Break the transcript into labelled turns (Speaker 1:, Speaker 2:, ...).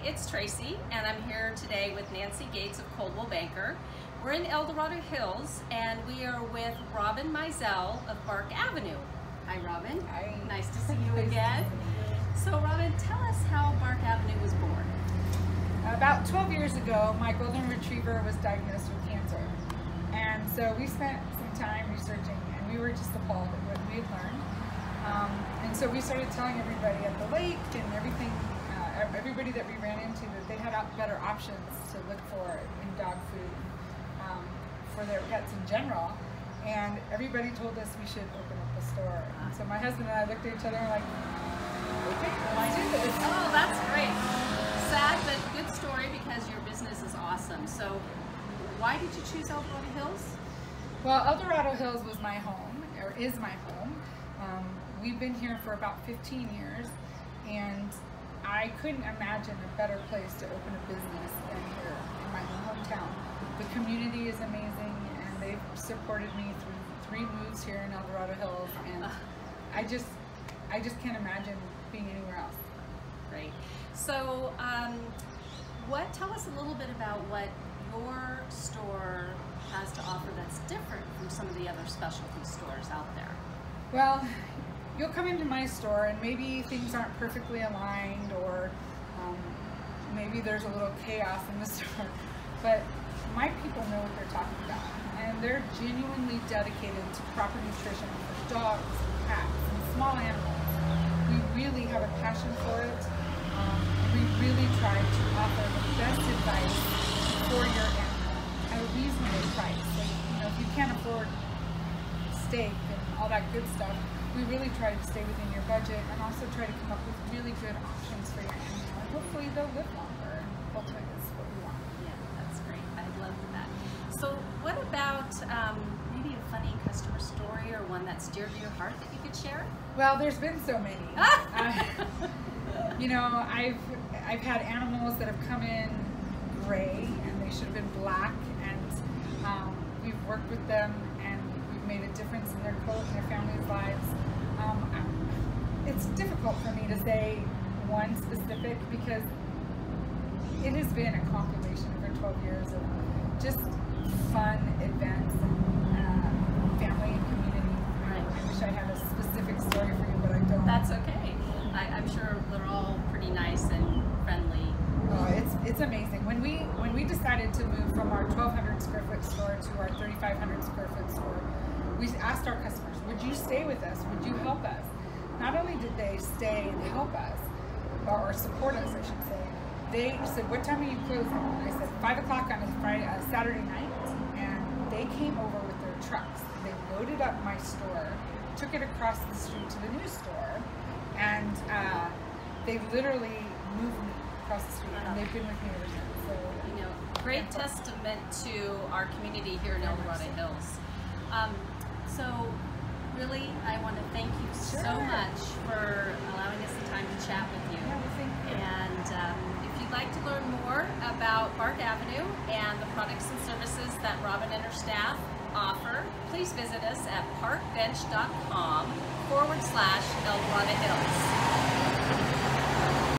Speaker 1: it's Tracy, and I'm here today with Nancy Gates of Coldwell Banker. We're in El Dorado Hills, and we are with Robin Mizell of Park Avenue. Hi, Robin.
Speaker 2: Hi.
Speaker 1: Nice to see you again. So, Robin, tell us how Park Avenue was born.
Speaker 2: About 12 years ago, my golden retriever was diagnosed with cancer. And so we spent some time researching, and we were just appalled at what we had learned. And so we started telling everybody at the lake and everything, everybody that we ran into, that they had better options to look for in dog food for their pets in general. And everybody told us we should open up a store. And so my husband and I looked at each other and were like, okay, let's do this.
Speaker 1: Oh, that's great. Sad but good story, because your business is awesome. So why did you choose El Dorado Hills?
Speaker 2: Well, El Dorado Hills was my home, or is my home. We've been here for about 15 years, and I couldn't imagine a better place to open a business than here in my hometown. The community is amazing, and they've supported me through 3 moves here in El Dorado Hills, and I just can't imagine being anywhere else.
Speaker 1: Great. So, tell us a little bit about what your store has to offer that's different from some of the other specialty stores out there.
Speaker 2: Well, you'll come into my store and maybe things aren't perfectly aligned, or maybe there's a little chaos in the store, but my people know what they're talking about, and they're genuinely dedicated to proper nutrition for dogs, cats, and small animals. We really have a passion for it. We really try to offer the best advice for your animal at a reasonable price. Like, if you can't afford steak and all that good stuff, we really try to stay within your budget and also try to come up with really good options for your animal. And hopefully they'll live longer. Ultimately, is what we want.
Speaker 1: Yeah, that's great. I love that. So what about maybe a funny customer story, or one that's dear to your heart that you could share?
Speaker 2: Well, there's been so many. I've had animals that have come in gray and they should have been black, and we've worked with them and we've made a difference in their coat and their families' lives. It's difficult for me to say one specific, because it has been a compilation over 12 years of just fun events and family and community.
Speaker 1: Right.
Speaker 2: I wish I had a specific story for you, but I don't.
Speaker 1: That's okay. I'm sure they're all pretty nice and friendly.
Speaker 2: Oh, it's amazing. When we decided to move from our 1,200 square foot store to our 3,500 square foot store, we asked our customers, would you stay with us? Would you help us? Not only did they stay and help us, or support us, I should say, they said, what time are you closing? And I said, 5 o'clock on a Saturday night. And they came over with their trucks. They loaded up my store, took it across the street to the new store, and they literally moved me across the street, and they've been with me ever since. So,
Speaker 1: great testament to our community here in El Dorado Hills. So really, I want to thank you so much for allowing us the time to chat with you.
Speaker 2: Yeah, well, thank you.
Speaker 1: And if you'd like to learn more about Park Avenue and the products and services that Robin and her staff offer, please visit us at parkbench.com/El Dorado Hills.